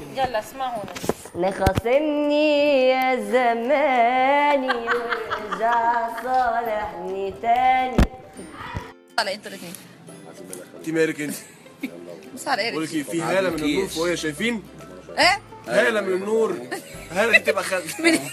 يلا اسمعونا. نخاصمني يا زماني وارجع صالحني تاني. طلع انتوا الاثنين. انت مالك انت؟ بس على ايه؟ بقول لك في هاله من النور فوقيه شايفين؟ ايه؟ هاله من النور. هاله دي تبقى خد.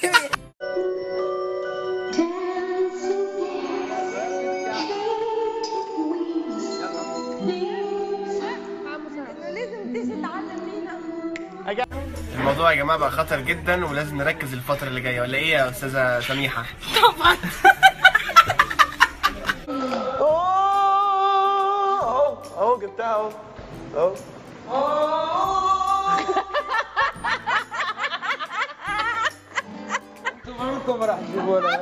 الموضوع يا جماعه بقى خطر جدا ولازم نركز الفتره اللي جايه، ولا ايه يا استاذه سميحه؟ طبعا. اهو جبتها اهو انتوا راح تجيبونا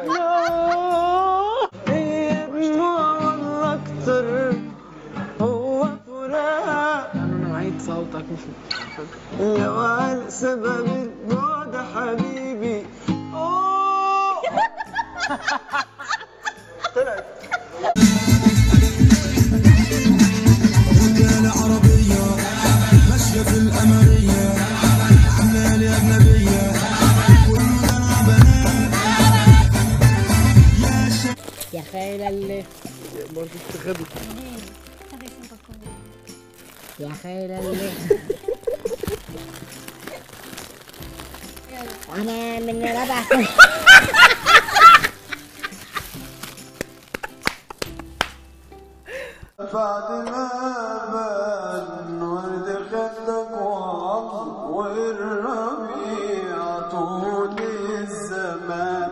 والله اكتر هو فراق. انا نوعية صوتك مش لو على سبب البعد حبيبي. طلعت رجالة عربية ماشية في القمرية عمالة أجنبية كلنا بنات يا خيل اللي برضه استخدم يا خيل اللي انا من ربع بعد ما بان ورد خدك وعمر والربيع طول الزمان.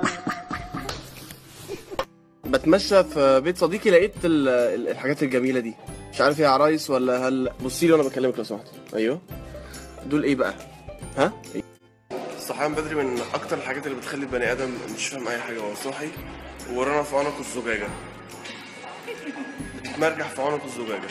بتمشى في بيت صديقي لقيت الحاجات الجميله دي، مش عارف هي عرايس ولا هل. بصي لي وانا بكلمك لو سمحت. ايوه دول ايه بقى؟ ها؟ الصحيان بدري من اكتر الحاجات اللي بتخلي البني ادم مش فاهم اي حاجه وهو صاحي، ورانا في عنق الزجاجه، مرجح في عنق الزجاجه.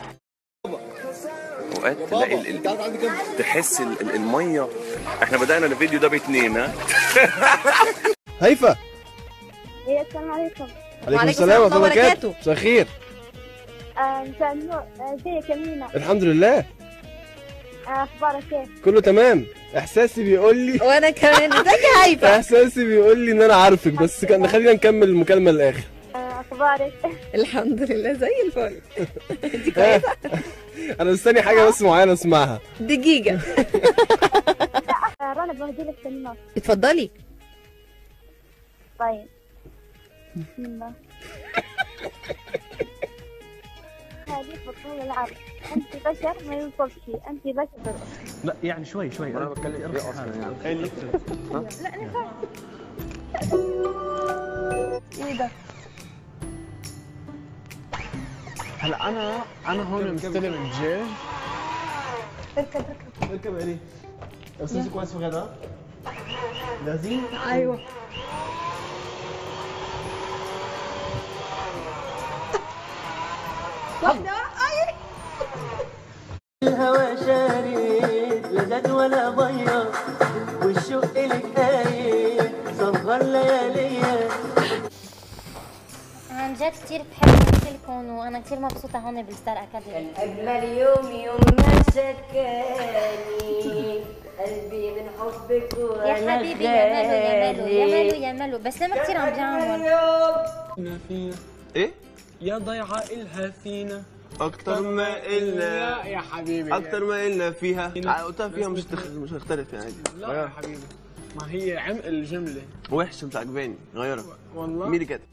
اوقات تلاقي تحس الميه. احنا بدأنا الفيديو ده باتنين. ها هيفا. السلام عليكم. وعليكم السلام ورحمه الله وبركاته. مساء الخير. مساء النور. ازيك يا مينا؟ الحمد لله. اخبارك ايه؟ كله تمام. احساسي بيقول لي وانا كمان. ازيك يا هيفا؟ احساسي بيقول لي ان انا عارفك، بس خلينا نكمل المكالمه للاخر. اخبارك؟ الحمد لله زي الفل. انت كويسه؟ انا مستني حاجه بس معينه اسمعها. دقيقه. رنا بهدي لك كلمات. اتفضلي. طيب بسم الله. هذه بطول العرض. انت بشر ما يوصلش، انت بشر. لا يعني شوي انا بتكلم ايه اصلا يعني. لا نفهم. ايه ده؟ هلا انا هون مستلم الجيش. اركب الي. استاذ كويس في غدا؟ جاهزين؟ ايوه. واحدة. الهوى شارد لا زاد ولا بيض والشوق لك قايد صغر لياليا. عن جد كثير بحب مثلكم وانا كثير مبسوطه هون بالستار اكاديمي. اجمل يوم ما شكاني قلبي من حبك وانا يا حبيبي يا مالو يا مالو بس لما كثير عم بيعمل فينا ايه؟ يا ضيعة إلها فينا اكتر ما قلنا يا حبيبي، اكتر ما قلنا فيها. قلتها فيها مش هختلف يعني. لا يا حبيبي، ما هي عمق الجملة وحشه مش عجباني، غيرها. والله مين اللي كاتب؟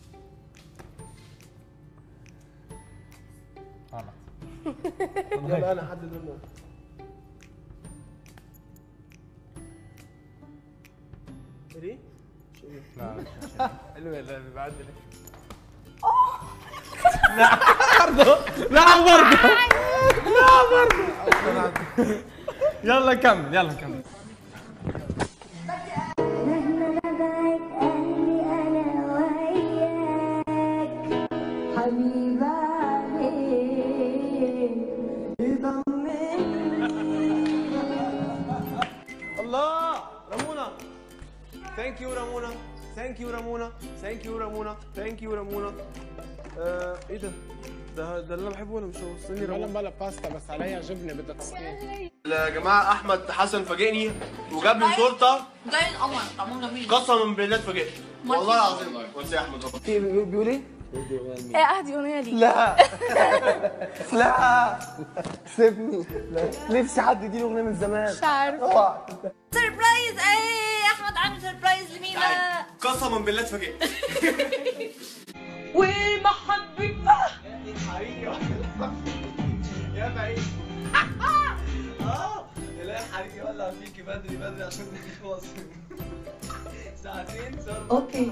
يلا انا حدد منه. ايه؟ لا حلوة. لا بعد لا برضه يلا كمل. مهما بعد قلبي انا وياك حبيب عليك. الله. رمونا. ثانك يو رمونا. ايه ده اللي انا بحبه ولا مش هو؟ استني بلا باستا بس عليها جبنة بدها تصنيع. يا جماعه احمد حسن فاجئني وجاب لي تورته زي القمر، طعمه جميل. قسما بالله اتفاجئت والله العظيم. بص يا احمد بيقول ايه؟ ايه اهدي اغنيه لي. لا لا سيبني، نفسي حد يديني اغنيه من زمان. مش عارفه. سربرايز. ايه احمد عامل سربرايز لمينا. قسما بالله اتفاجئت. والمحبة يا بعيد. تلاقي الحريق يولع فيكي بدري بدري عشان نخلص. ساعتين صار. اوكي.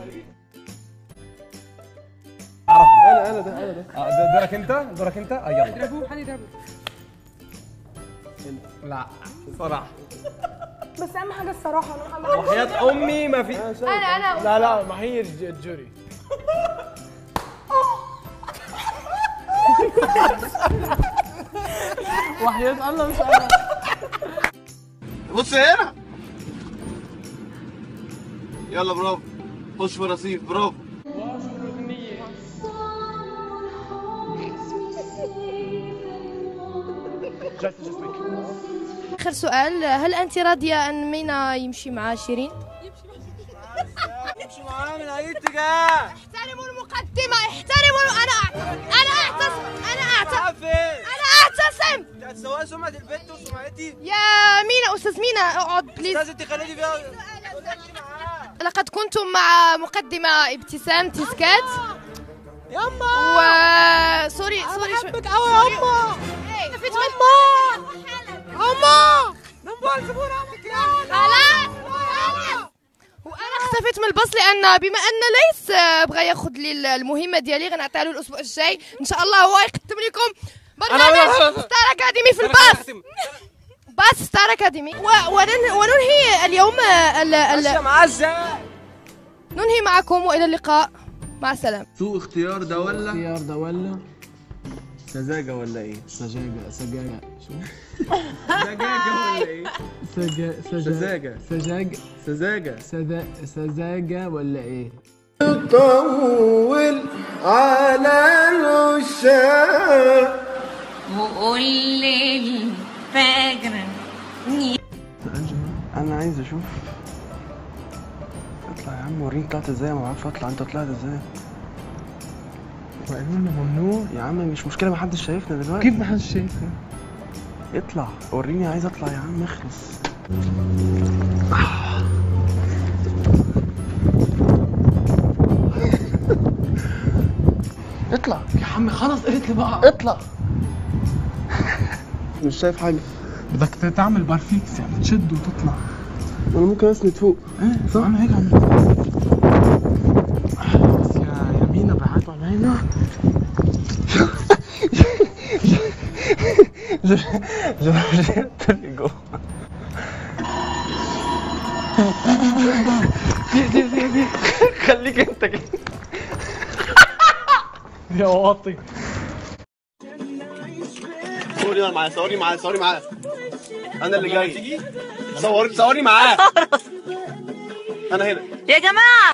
انا ده دورك انت؟ دورك انت؟ يلا. اضربوه، حد يضربه. لا صراحة. بس اهم حاجه الصراحه. وحياة امي ما في. انا لا لا، ما هي الجوري. وحياة الله مش انا. بص هنا. يلا برافو. خش في الرصيف برافو. آخر سؤال، هل أنت راضية أن مينا يمشي مع شيرين؟ يمشي معانا من اي اتجاه. احترموا المقدمة، احترموا. أنا أعتصم. هتسوقي سمعة البنت وسمعتي. يا مينا، أستاذ مينا اقعد بليز. لازم تخليني فيها. لقد كنتم مع مقدمة ابتسام تسكات. يما سوري بحبك قوي يا يما. يما نمبر زبون عمك يا وانا اختفيت من الباص لان بما ان ليس بغى ياخذ لي المهمه ديالي، غنعطيها له الاسبوع الجاي ان شاء الله. هو يقدم لكم برنامج ستار اكاديمي في الباص. باص ستار اكاديمي. وننهي اليوم ننهي معكم والى اللقاء. مع السلامه. سوء اختيار ده ولا سذاجة ولا ايه؟ سجاجة شو؟ سجاجة ولا ايه؟ سذاجة ولا ايه؟ طول على العشاق وقول للفجر. انا عايز اشوف. اطلع يا عم وريني طلعت ازاي. ما اعرفش اطلع. انت طلعت ازاي؟ وقالوا لنا ممنوع. يا عم مش مشكلة، محدش شايفنا دلوقتي. كيف محدش شايفنا؟ اطلع وريني. عايز اطلع يا عم اخلص. اطلع يا عم خلص قلت لي بقى اطلع. مش شايف حاجة. بدك تعمل بارفيكس يعني تشد وتطلع. انا ممكن اسند فوق. ايه صح. انا هيك عم بس يا مينا بعتوا علينا. جبت لي جوه. خليك انت كده يا واطي. صوري معايا. انا اللي جاي. صوري معاه. انا هنا يا جماعة.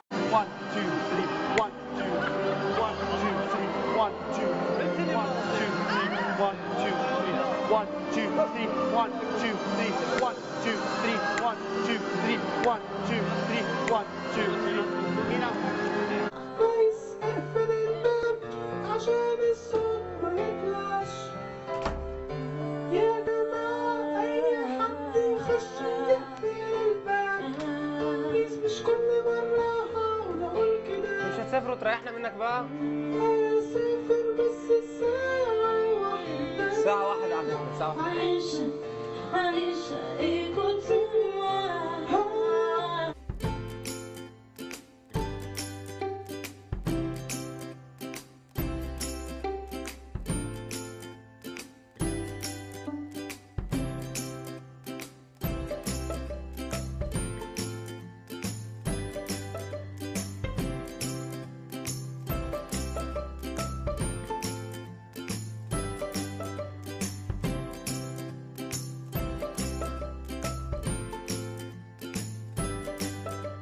مش هتسافر وتريحنا منك بقى؟ ساعة واحدة على فكرة، ساعة واحدة.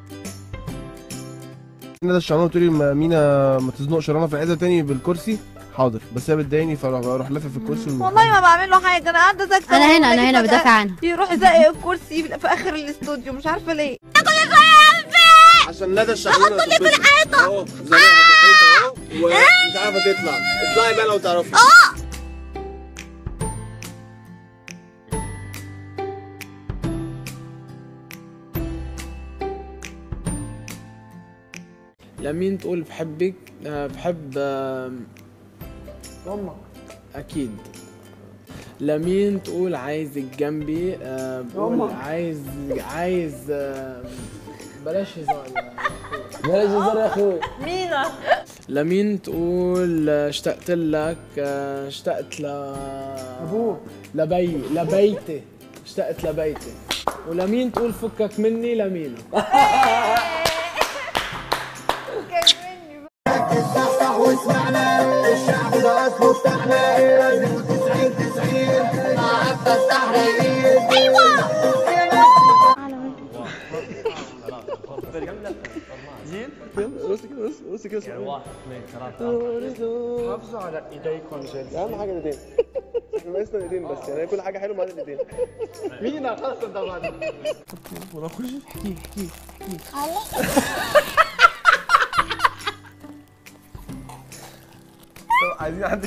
ندى الشعرانة بتقولي مينا ما تزنقش رانا في العزة تاني بالكرسي. حاضر، بس هي بتضايقني فاروح لافف في الكرسي والله ما بعمل له حاجه، انا قاعده ساكته. انا هنا بدافع عنها. يروح يزقق الكرسي في اخر الاستوديو، مش عارفه ليه. عشان ندى الشحنونه حطه لي في الحيطه اهو، زنقها في الحيطه اهو ومش عارفه تطلع. اطلعي بقى لو تعرفي. لمين تقول بحبك؟ بحب امك اكيد. لمين تقول عايزك جنبي؟ بقول عايز بلاش هزار بلاش هزار يا اخوي. مينا. لمين تقول اشتقت لك؟ اشتقت ابوك لبيتي، اشتقت لبيتي. ولمين تقول فكك مني؟ لمينا. صح واسمعنا، الشعب ده اصله بتاعنا، لازم 90 مع عبد التحرير. ايوه زين بص كده، بص كده. يعني 1 2 3 حافظوا على ايديكم جد. اهم حاجه الايدين، احنا ناقصنا الايدين بس، يعني كل حاجه حلوه ما عدا الايدين. مين خلاص انت بعد ولا خش احكي عايزين حد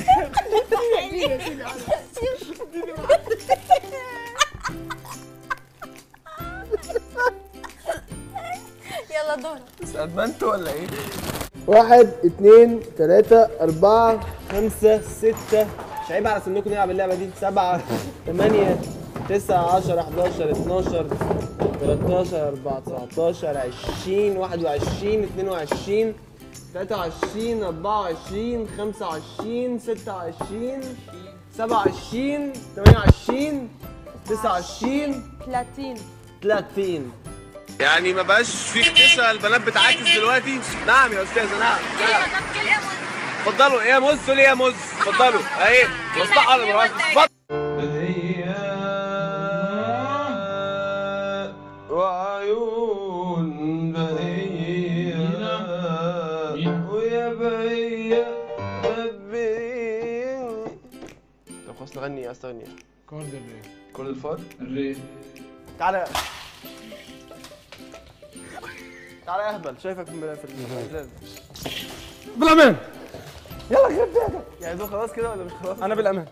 يلا دور. ادمنتوا ولا ايه؟ 1 2 3 4 5 6. مش عيب على سنكم نلعب اللعبه دي؟ 7 8 9 10 11 12 13 14 19 20 21 22 23 24 25 26 27 28 29 30. يعني ما بقاش في اختشاء، البنات بتعاكس دلوقتي. نعم يا استاذه. نعم اتفضلوا. ايه يا موز؟ تقول ايه يا موز؟ اتفضلوا اهي مصلحه ولا مروحه؟ اتفضل. وعيون بهية ويا بهية ربي. طب خلاص نغني. عايز تغني ايه؟ كورد الري. كورد الفار؟ الري. تعالى تعالى يا اهبل، شايفك في الازاز. بالامان. يلا خرب بيتك. يعني دول خلاص كده ولا مش خلاص؟ انا بالامان.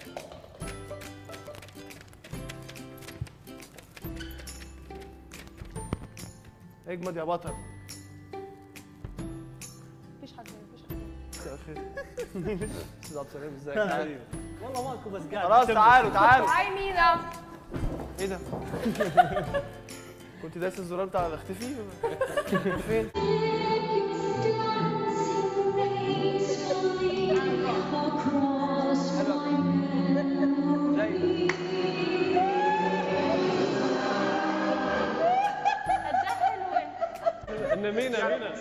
اجمد يا بطل. مفيش حد. مساء الخير. استاذ عبد السلام ازيك؟ تعالي. والله ماكو بس قاعد. خلاص تعالوا. هاي مينا. ايه ده؟ كنت دايس الزرار بتاع الاختفي؟ فين؟ ان مينا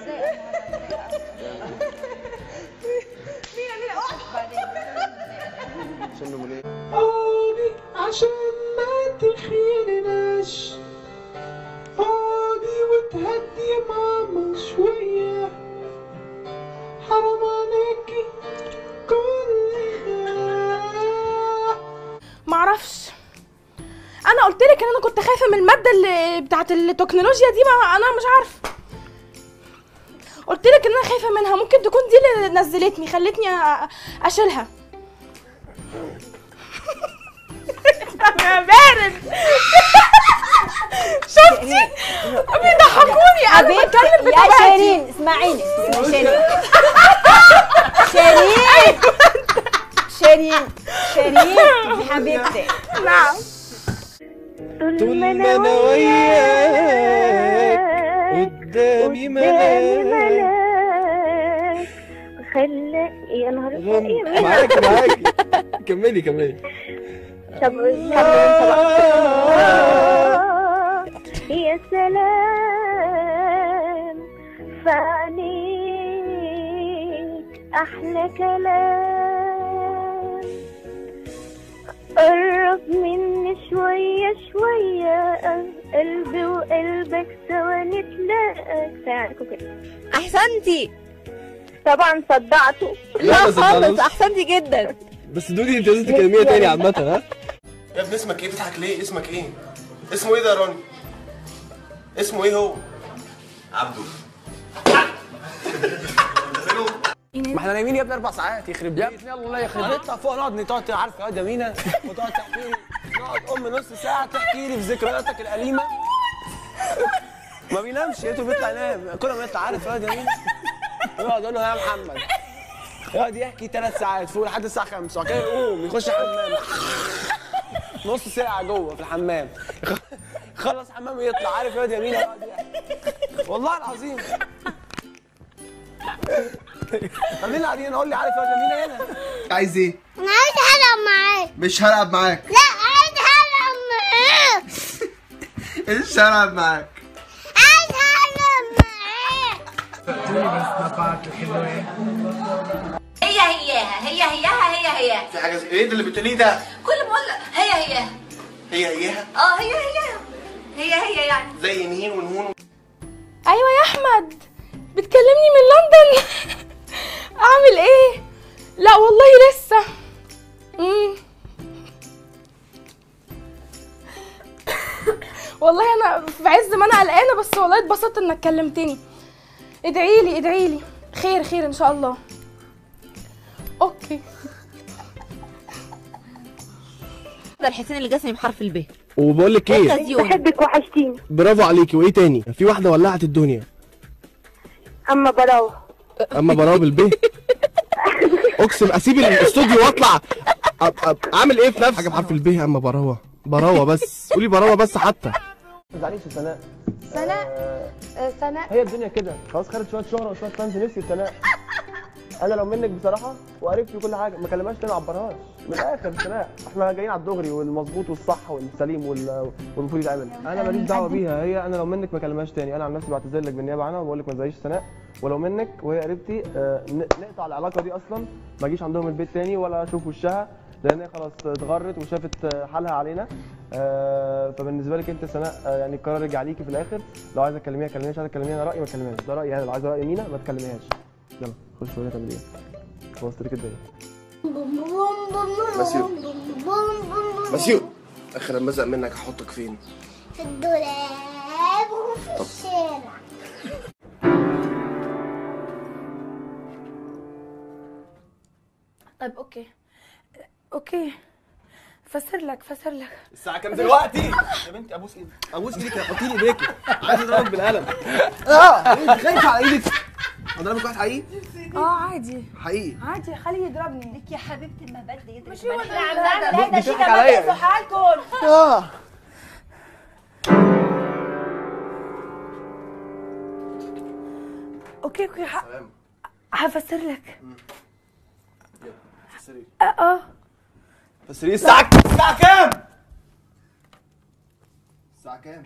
عشان نقول عشان ما تخينناش، فاضي وتهدي يا ماما شوية، حرام عليكي كل ده. معرفش، انا قلت لك ان انا كنت خايفه من الماده اللي بتاعت التكنولوجيا دي، ما انا مش عارفه. قلت لك ان انا خايفه منها، ممكن تكون دي اللي نزلتني خلتني اشيلها. يا بارد. شفتي بيضحكوني. انا بتكلم يا شيرين اسمعيني. شيرين حبيبتي. نعم. طول ما انا وياك قدامي ملاك. يا نهار معاكي. كملي. يا سلام فعنيك أحلى كلام. قرب مني شوية قلبي وقلبك سوا نتلاقى. ساعدكوا كده. احسنتي. طبعا صدعته. لا خالص احسنتي جدا. بس دودي انت لازم تكلميها تاني عامة ها؟ يا ابني اسمك ايه؟ بتضحك ليه؟ اسمك ايه؟ اسمه ايه ده يا راني؟ اسمه ايه هو؟ عبده. ما احنا نايمين يا ابني 4 ساعات يخرب بيت. يلا الله يخرب بيت. نطلع فوق نقعد نقعد عارف يا واد مينا وتقعد تحكي لي، نقعد نص ساعه تحكي لي في ذكرياتك الأليمة. ما بينامش يا بيطلع ينام كل ما يطلع عارف يا واد مينا يقعد يقول له يا محمد، يقعد يحكي 3 ساعات فوق لحد الساعه 5 وبعد كده يقوم يخش الحمام نص ساعه جوه في الحمام، خلص حمام يطلع عارف يا واد مينا يقعد يحكي والله العظيم. طب مين اللي قاعدين؟ قول لي عارف يا مين هنا؟ عايز ايه؟ انا عايز العب معاك. مش هلعب معاك. لا عايز العب معاك. مش هلعب معاك. عايز العب معاك. بس نقاط الحلوة. هي في حاجة ايه ده اللي بتقوليه ده؟ كل ما اقول هي هي هي يعني زي نهين ونهون. ايوه يا احمد بتكلمني من لندن. اعمل ايه؟ لا والله لسه. والله انا في عز ما انا قلقانه، بس والله اتبسطت انك كلمتني. ادعي لي خير ان شاء الله. اوكي. ده الحسين الجسمي بحرف الب. وبقول لك ايه؟ بحبك وحشتيني. برافو عليكي. وايه تاني؟ في واحدة ولعت الدنيا. اما براوه بالب. اقسم اسيب الاستوديو واطلع اعمل ايه في نفسي؟ حاجه بحرف الب. اما براوه بس قولي براوه بس حتى. ما تزعليش يا سناء. سناء هي الدنيا كده خلاص، خدت شويه شهره وشويه فانز. نفسي سناء انا لو منك بصراحه وعرفتي كل حاجه ما كلمهاش تاني، ما عبرهاش من الاخر. سناء احنا جايين على الدغري والمظبوط والصح والسليم والمفروض يتعمل. انا ماليش دعوه بيها هي. انا لو منك ما كلمهاش تاني. انا عن نفسي بعتذر لك بالنيابه عنها وبقول لك ما تزعليش سناء. ولو منك وهي قريبتي نقطع العلاقه دي اصلا، ما اجيش عندهم البيت تاني ولا اشوف وشها، لان هي خلاص اتغرت وشافت حالها علينا. فبالنسبه لك انت سناء يعني القرار يرجع ليكي في الاخر. لو عايزه تكلميها كلميها، مش عايزه تكلميها انا رايي ما تكلميهاش. ده رايي انا. لو عايزه راي مينا ما تكلميهاش. يلا خش شويه تعمل ايه؟ خلصت لك الدنيا. مسيو اخر لما ازهق منك هحطك فين؟ في الدولاب وفي الشارع. طيب اوكي فسر لك الساعة كام دلوقتي؟ يا بنتي ابوس ايدك حطي لي ايديكي. عايز اضربك بالقلم. انت خايفة على ايدك؟ اضربك واحد حقيقي؟ عادي حقيقي. خليه يضربني. لك يا حبيبتي ما بدي يدرك. مش هو اللي هذا شيء بتضحك عليا. ما حالكم. اوكي سلام. هفسر لك. يلا فسري. فسري. الساعة كام؟ الساعة كام؟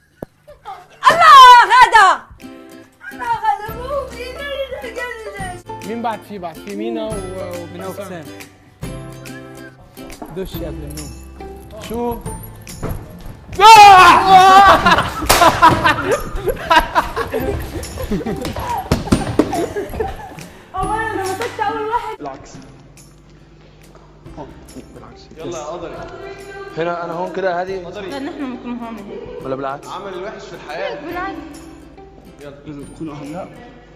الله غدا. مين بعد فيه مينا وبنوسام. دش قبل النوم. شو؟ انا مسكت اول واحد. بالعكس. يلا يا قدري. هنا انا هون كده هادي. لا نحن بنكون هون ولا بالعكس؟ عمل الوحش في الحياة. بالعكس. يلا كونوا اهلا.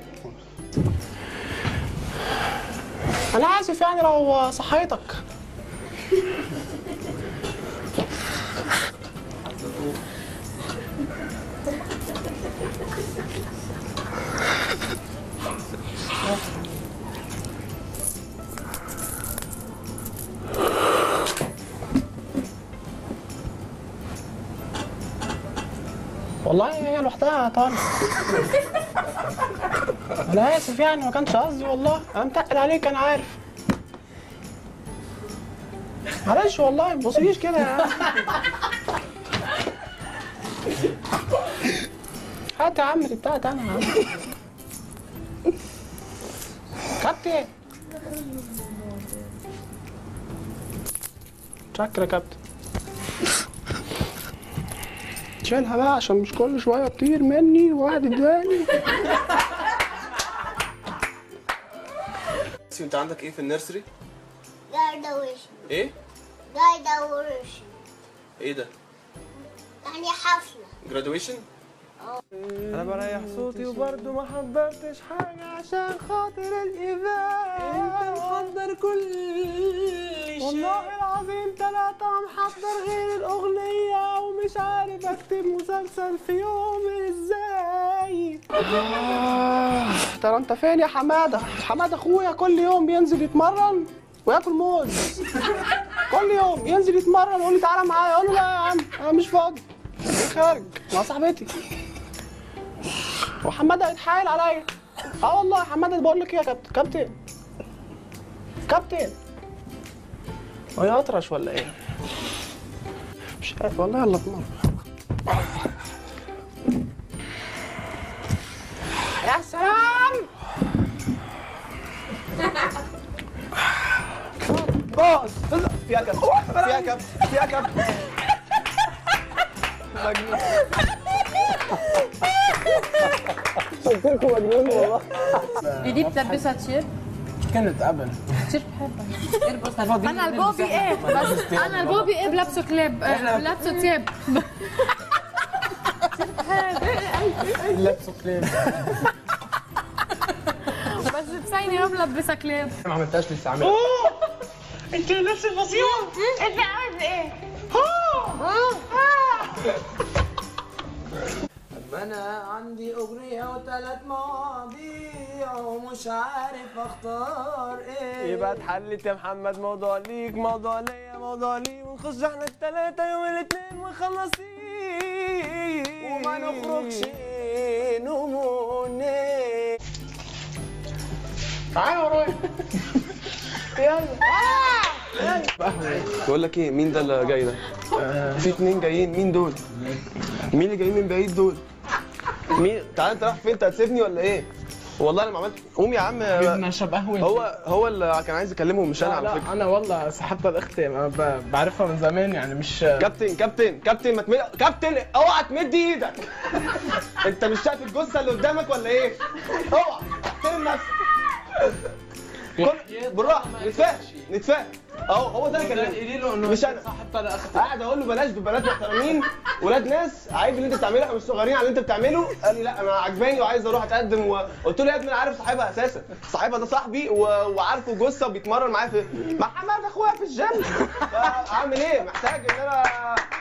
انا اسف يعني لو صحيتك. والله هي لوحدها طالع. انا اسف يعني ما كانش قصدي والله. انا متقل عليك انا عارف. معلش والله ما تبصليش كده يا عم. هات يا عم دي بتاعت انا يا عم. خدت ايه؟ شكرا يا كابتن. شيلها بقى عشان مش كل شويه تطير مني واحد اداني. لوتسي انت عندك ايه في النيرسري؟ graduation. ايه؟ graduation. ايه ده؟ يعني حفلة. graduation؟ انا بريح صوتي وبرضه ما حضرتش حاجه عشان خاطر الاذاعه. انت محضر كل شيء والله العظيم 3 محضر غير الاغنيه ومش عارف اكتب مسلسل في يوم ازاي. ترى انت فين يا حماده؟ حماده اخويا كل يوم بينزل يتمرن وياكل موز. كل يوم ينزل يتمرن ويقول لي تعالى معايا، اقول له لا يا عم انا مش فاضي خارج مع صاحبتي. وحماده هيتحايل عليا. والله حماده بقول لك ايه يا كابتن كابتن هي اطرش ولا ايه؟ مش عارف والله. يلا اتمرن. يا سلام. باص فيها كابتن فيها كابتن فيها كابتن. مجنون. قلت لكم مجنون والله. دي بتلبسها تيشيرت؟ كانت قبل كتير بحبها. انا البوبي ايه بس انا البوبي ايه بلبسه كليب بلبسه تياب. لابسه كليب بس بسيني ما بلبسها كليب. ما عملتهاش لسه عاملها. انت لابس البصيره؟ انت عامل ايه؟ انا عندي اغنيه و3 مواضيع ومش عارف اختار ايه. يبقى اتحلت يا محمد، موضوع ليك موضوع ليا موضوع لي، ونخش احنا ال3 يوم الاثنين مخلصين وما نخرجش نموني. تعالى ورايا يلا. بقول لك ايه، مين ده اللي جاي ده؟ في 2 جايين، مين دول؟ مين اللي جايين من بعيد دول؟ مين؟ تعالى انت رايح فين؟ انت هتسيبني ولا ايه؟ والله انا ما عملت. قوم يا عم. نشرب قهوه. هو اللي كان عايز يكلمه مش انا على فكره. انا والله صاحبتها الاختي بعرفها من زمان يعني مش. كابتن ما تمد. كابتن اوعى تمد ايدك. انت مش شايف الجثه اللي قدامك ولا ايه؟ اوعى احترم نفسك. بالراحه نتفاهم هو ده اللي كلمني مش انا. قاعد اقول له بلاش ببنات محترمين ولاد ناس، عيب اللي انت بتعمله، احنا مش صغيرين على اللي انت بتعمله. قال لي لا انا عجباني وعايز اروح اتقدم قلت له يا ابني انا عارف صاحبها اساسا، صاحبها ده صاحبي وعارفه جثه وبيتمرن معايا مع حماد اخويا في الجيم. فاعمل ايه؟ محتاج ان انا